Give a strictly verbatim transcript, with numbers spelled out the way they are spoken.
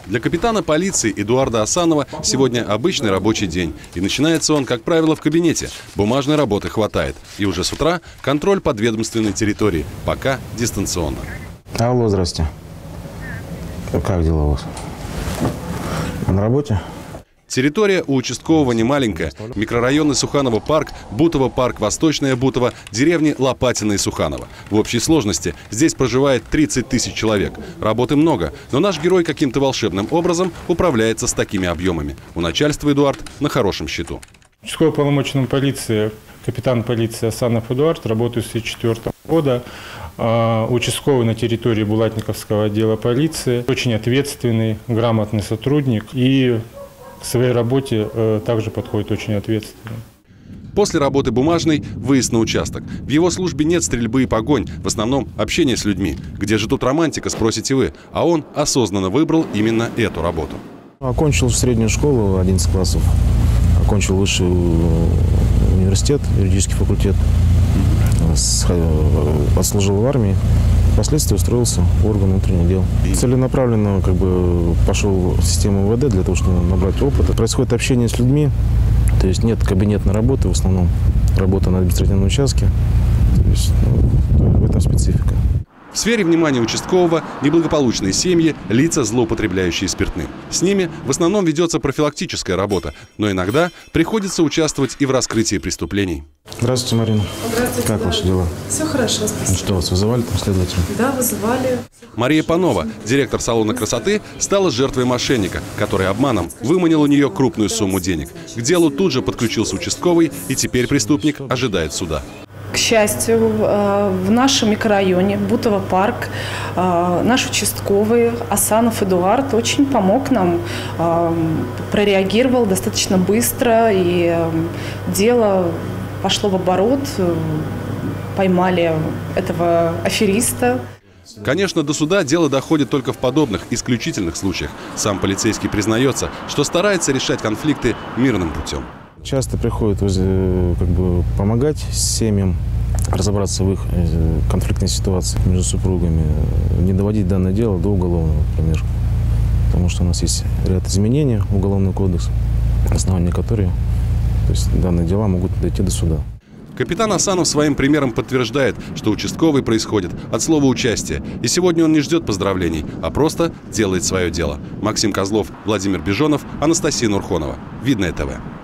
Для капитана полиции Эдуарда Асанова сегодня обычный рабочий день. И начинается он, как правило, в кабинете. Бумажной работы хватает. И уже с утра контроль подведомственной территории. Пока дистанционно. Алло, здрасте. Как дела у вас? На работе? Территория у участкового немаленькая. Микрорайоны Суханова парк, Бутово парк, Восточная Бутово, деревни Лопатино и Суханово. В общей сложности здесь проживает тридцать тысяч человек. Работы много, но наш герой каким-то волшебным образом управляется с такими объемами. У начальства Эдуард на хорошем счету. Участковый полномоченный полиции, капитан полиции Асанов Эдуард, работаю с две тысячи четвёртого года. Участковый на территории Булатниковского отдела полиции. Очень ответственный, грамотный сотрудник и к своей работе э, также подходит очень ответственно. После работы бумажной выезд на участок. В его службе нет стрельбы и погонь, в основном общение с людьми. Где же тут романтика, спросите вы? А он осознанно выбрал именно эту работу. Окончил среднюю школу, одиннадцать классов. Окончил высший университет, юридический факультет. Отслужил в армии. Впоследствии устроился в орган внутренних дел. Целенаправленно как бы пошел в систему МВД для того, чтобы набрать опыт. Происходит общение с людьми, то есть нет кабинетной работы, в основном работа на административном участке. То есть, ну, в этом специфика. В сфере внимания участкового неблагополучные семьи, лица, злоупотребляющие спиртным. С ними в основном ведется профилактическая работа, но иногда приходится участвовать и в раскрытии преступлений. Здравствуйте, Марина. Здравствуйте. Как да. ваши дела? Все хорошо, спасибо. Ну что, вас вызывали там следователя? Да, вызывали. Мария Панова, директор салона красоты, стала жертвой мошенника, который обманом выманил у нее крупную сумму денег. К делу тут же подключился участковый, и теперь преступник ожидает суда. К счастью, в нашем микрорайоне Бутово парк наш участковый Асанов Эдуард очень помог нам, прореагировал достаточно быстро, и дело пошло в оборот, поймали этого афериста. Конечно, до суда дело доходит только в подобных исключительных случаях. Сам полицейский признается, что старается решать конфликты мирным путем. Часто приходят как бы, помогать семьям разобраться в их конфликтной ситуации между супругами, не доводить данное дело до уголовного, например. Потому что у нас есть ряд изменений в Уголовный кодекс, на основании которых то есть, данные дела могут дойти до суда. Капитан Асанов своим примером подтверждает, что участковый происходит от слова «участие». И сегодня он не ждет поздравлений, а просто делает свое дело. Максим Козлов, Владимир Бежонов, Анастасия Нурхонова. Видное ТВ.